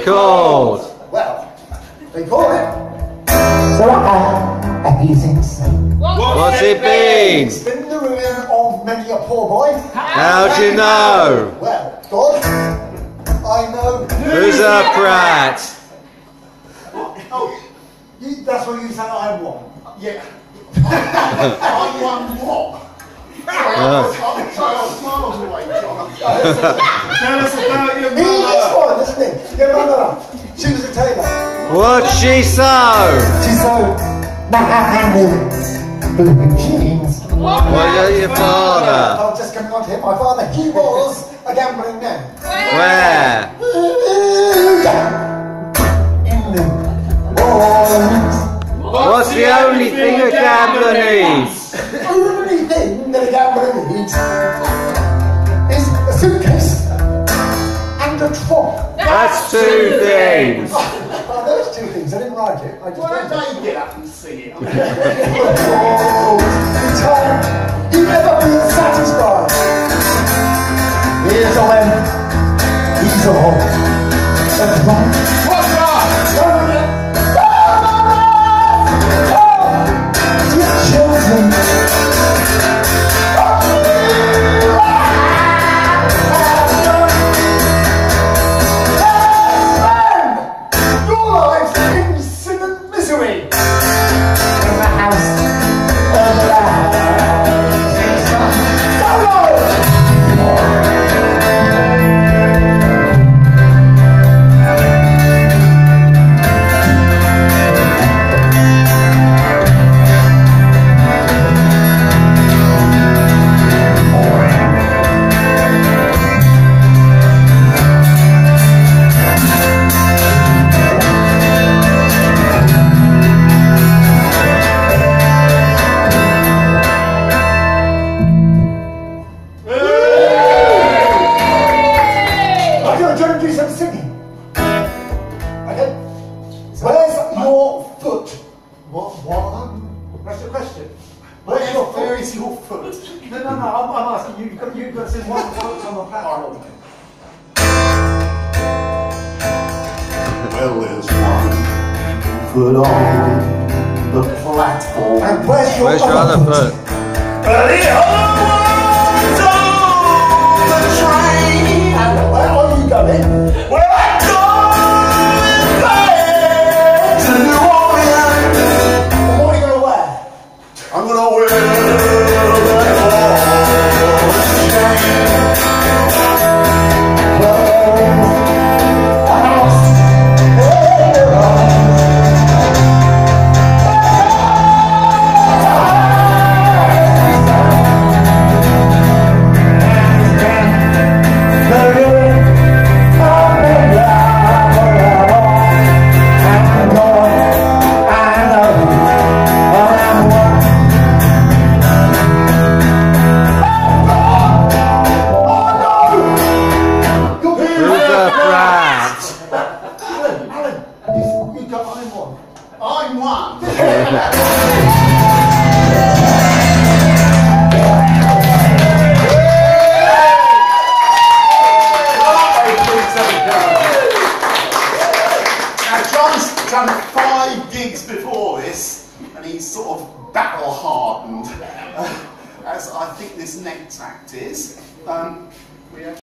it called? Well, they call it What's it been? It's been the ruin of many a poor boy. How do you know? Well, God, I know. Who's a brat? Oh, that's what you said I won. Yeah. I won what? I'm miles away, John. Tell us about your mother. He is one, isn't he? Your mother. She was a tailor. What's she sew? She sewed blue jeans. What about your father? I'm just coming on to him. My father, he was a gambling man. Where? In New Orleans. What's the only thing a gambler needs? The only thing that a gambler needs is a suitcase and a trunk. That's two things. Oh, there's two things. I didn't write it. I just Why don't you get up and sing it? in time, he never feels satisfied. Here's a when, he's a home. That's right. What's that? Children. Your life in sin and misery. In the house of You've got to send one foot on the platform. Well, there's one foot on the platform. And where's your other foot? The other one's on the train. And where are you going? Well, I'm going back to New Orleans. And what are you going to wear? I'm going to wear that I'm one. Now, John's done 5 gigs before this, and he's sort of battle hardened, as I think this next act is.